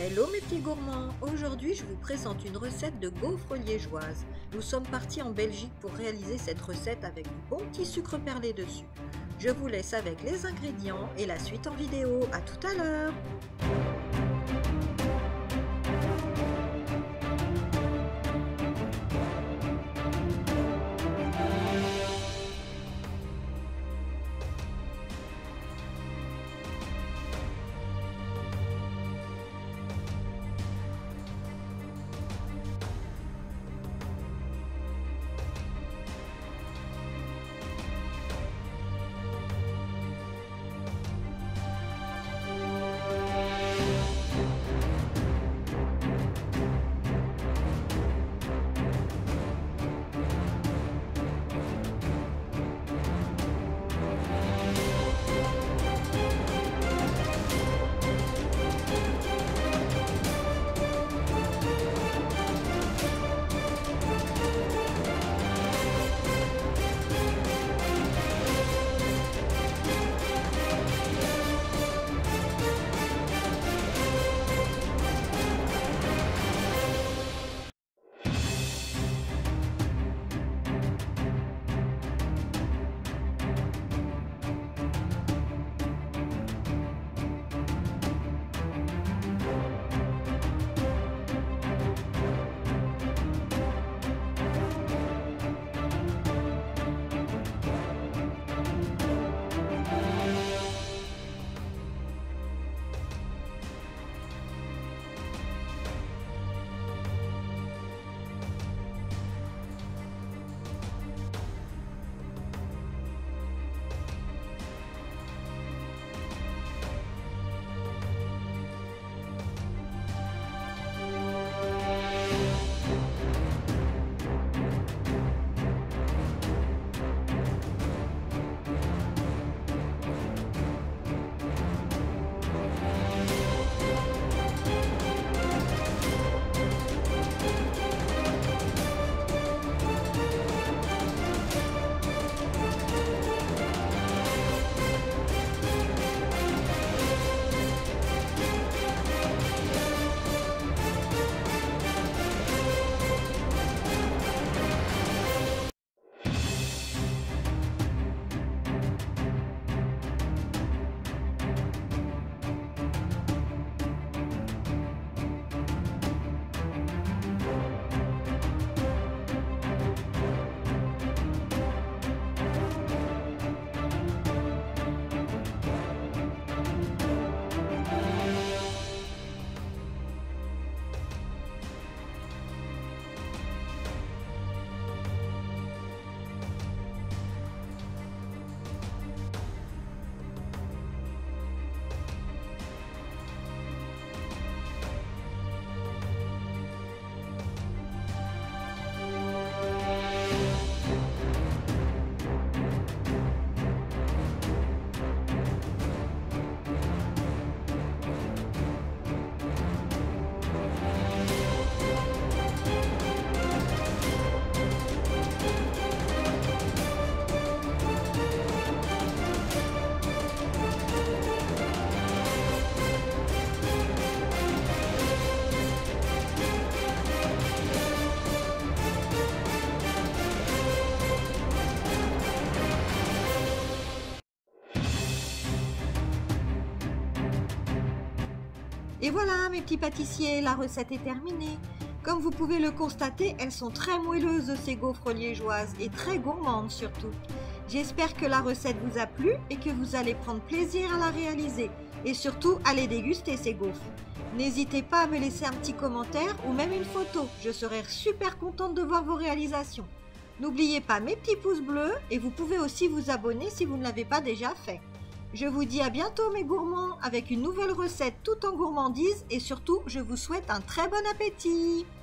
Hello mes petits gourmands, aujourd'hui je vous présente une recette de gaufres liégeoises. Nous sommes partis en Belgique pour réaliser cette recette avec du bon petit sucre perlé dessus. Je vous laisse avec les ingrédients et la suite en vidéo. À tout à l'heure. Et voilà mes petits pâtissiers, la recette est terminée. Comme vous pouvez le constater, elles sont très moelleuses ces gaufres liégeoises et très gourmandes surtout. J'espère que la recette vous a plu et que vous allez prendre plaisir à la réaliser et surtout à les déguster ces gaufres. N'hésitez pas à me laisser un petit commentaire ou même une photo, je serai super contente de voir vos réalisations. N'oubliez pas mes petits pouces bleus et vous pouvez aussi vous abonner si vous ne l'avez pas déjà fait. Je vous dis à bientôt mes gourmands avec une nouvelle recette tout en gourmandise et surtout je vous souhaite un très bon appétit.